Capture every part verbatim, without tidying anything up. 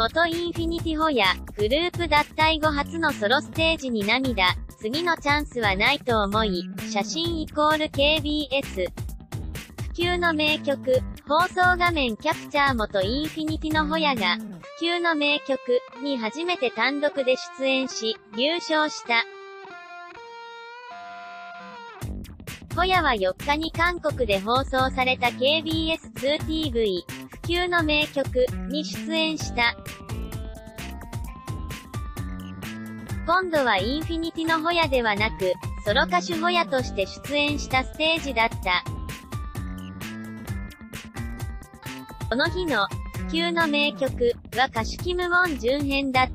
元インフィニティホヤ、グループ脱退後初のソロステージに涙、次のチャンスはないと思い、写真イコール ケービーエス。不朽の名曲、放送画面キャプチャー元インフィニティのホヤが、不朽の名曲に初めて単独で出演し、優勝した。ホヤはよっかに韓国で放送された ケービーエスツーティーブイ、不朽の名曲に出演した。今度はインフィニティのホヤではなく、ソロ歌手ホヤとして出演したステージだった。この日の不朽の名曲は歌手キム・ウォンジュン編だった。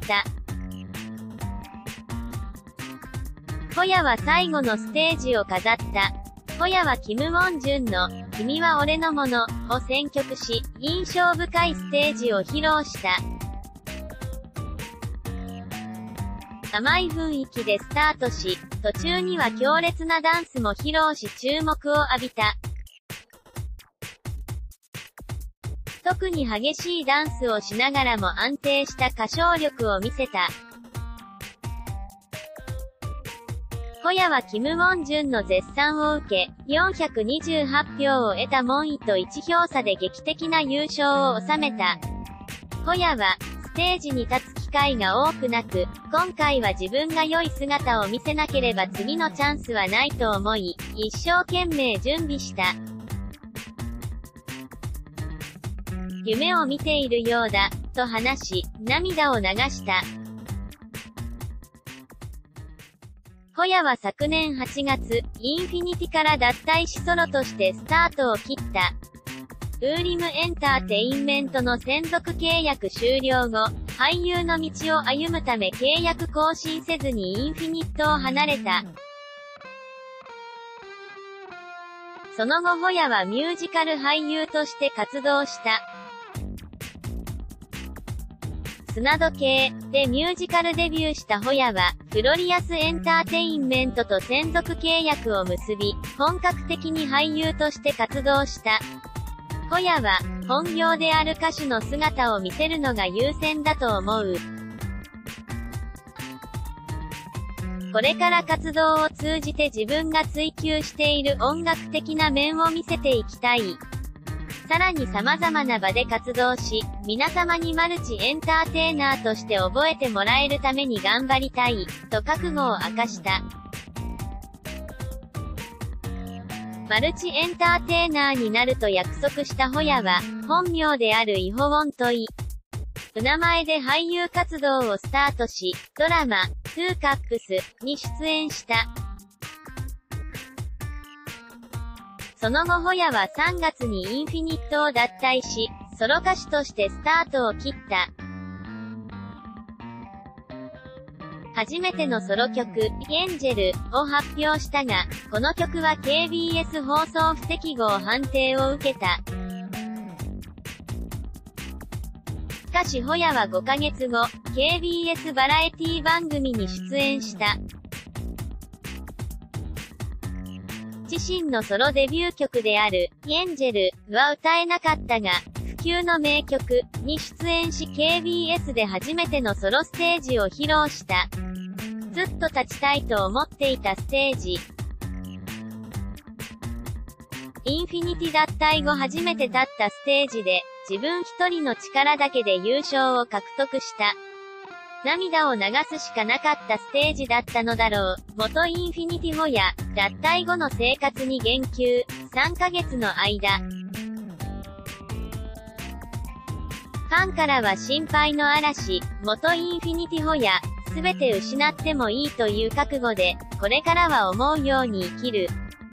ホヤは最後のステージを飾った。ホヤはキム・ウォンジュンの君は俺のものを選曲し、印象深いステージを披露した。甘い雰囲気でスタートし、途中には強烈なダンスも披露し注目を浴びた。特に激しいダンスをしながらも安定した歌唱力を見せた。ホヤはキム・ウォンジュンの絶賛を受け、よんひゃくにじゅうはちひょうを得たモンイといちひょう差で劇的な優勝を収めた。ホヤは、ステージに立つ機会が多くなく、今回は自分が良い姿を見せなければ次のチャンスはないと思い、一生懸命準備した。夢を見ているようだ、と話し、涙を流した。ホヤは昨年はちがつ、インフィニティから脱退しソロとしてスタートを切った。ウーリムエンターテインメントの専属契約終了後、俳優の道を歩むため契約更新せずにインフィニットを離れた。その後ホヤはミュージカル俳優として活動した。砂時計でミュージカルデビューしたホヤは、フロリアスエンターテインメントと専属契約を結び、本格的に俳優として活動した。ホヤは、本業である歌手の姿を見せるのが優先だと思う。これから活動を通じて自分が追求している音楽的な面を見せていきたい。さらに様々な場で活動し、皆様にマルチエンターテイナーとして覚えてもらえるために頑張りたい、と覚悟を明かした。マルチエンターテイナーになると約束したホヤは、本名であるイホウォントイ。お名前で俳優活動をスタートし、ドラマ、トゥーカップスに出演した。その後ホヤはさんがつにインフィニットを脱退し、ソロ歌手としてスタートを切った。初めてのソロ曲、エンジェルを発表したが、この曲は ケービーエス 放送不適合判定を受けた。しかしホヤはごかげつご、ケービーエス バラエティ番組に出演した。自身のソロデビュー曲である、エンジェルは歌えなかったが、不朽の名曲に出演し ケービーエス で初めてのソロステージを披露した。ずっと立ちたいと思っていたステージ。インフィニティ脱退後初めて立ったステージで、自分一人の力だけで優勝を獲得した。涙を流すしかなかったステージだったのだろう。元インフィニティホヤ、脱退後の生活に言及。さんかげつの間。ファンからは心配の嵐。元インフィニティホヤ、すべて失ってもいいという覚悟で、これからは思うように生きる。